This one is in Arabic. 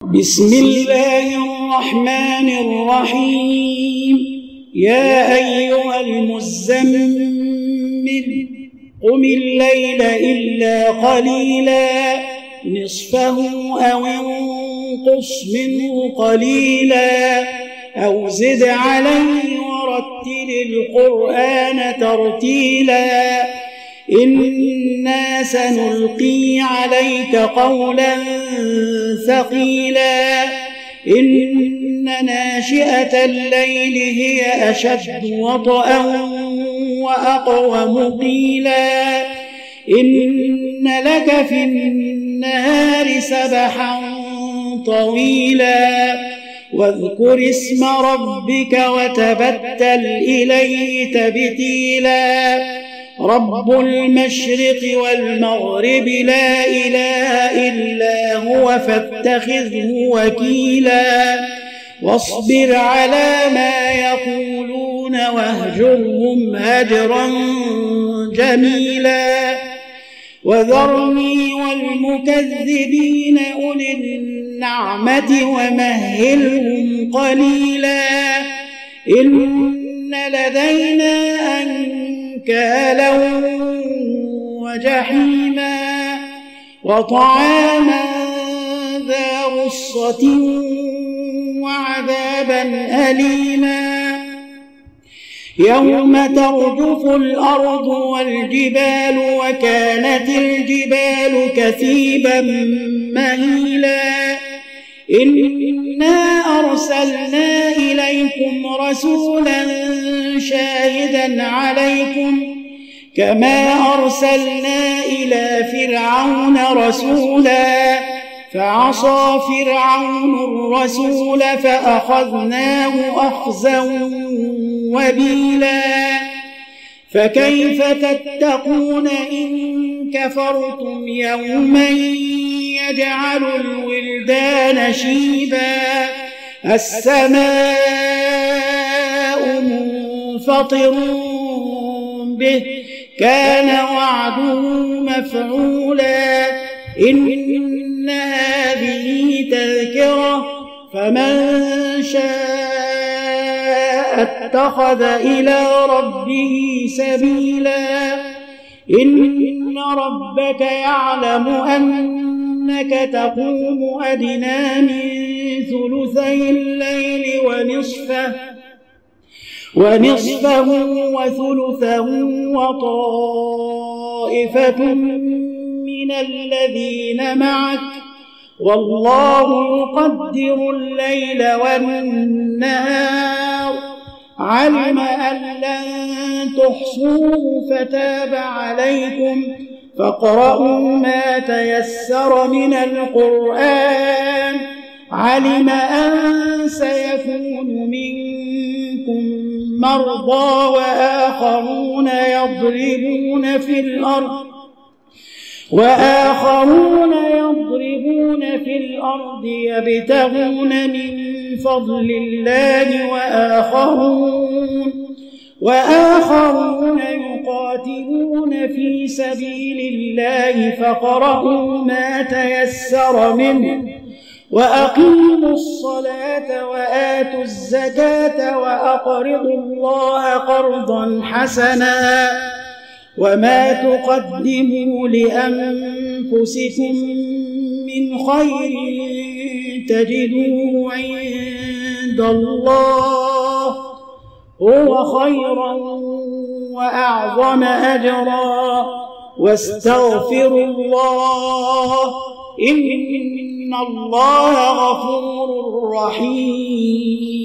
بسم الله الرحمن الرحيم. يا أيها المزمل قم الليل إلا قليلا نصفه أو انقص منه قليلا أو زد عليه ورتل القرآن ترتيلا إنا سنلقي عليك قولا ثقيلا إن ناشئة الليل هي أشد وطئا وأقوم قيلا إن لك في النهار سبحا طويلا واذكر اسم ربك وتبتل إليه تبتيلا رب المشرق والمغرب لا إله إلا هو فاتخذه وكيلا واصبر على ما يقولون واهجرهم هجرا جميلا وذرني والمكذبين أولي النعمة ومهلهم قليلا إن لدينا أنكالا وجحيما وطعاما ذا غصة وعذابا أليما يوم ترجف الأرض والجبال وكانت الجبال كثيبا مهيلا إنا أرسلنا إليكم رسولا شاهدا عليكم كما أرسلنا إلى فرعون رسولا فعصى فرعون الرسول فأخذناه أخذا وبيلا فكيف تتقون إن كفرتم يوما يجعل الولدان شيبا السماء منفطر به كان وعده مفعولا إن هذه تذكرة فمن شاء اتخذ إلى ربه سبيلا إن ربك يعلم أنك تقوم أدنى من ثلثي الليل ونصفه وثلثه وطائفة من الذين معك والله يقدر الليل والنهار علم أن لن تحصوه فتاب عليكم فاقرؤوا ما تيسر من القرآن علم أن سيكون منكم مرضى وآخرون يضربون في الأرض يبتغون من فضل الله وآخرون يقاتلون في سبيل الله فاقرؤوا ما تيسر منه وأقيموا الصلاة وآتوا الزكاة وأقرضوا الله قرضا حسنا وما تقدموا لأنفسكم من خير تجدوه عند الله هو خيرا وأعظم أجرا واستغفروا الله إن الله غفور رحيم.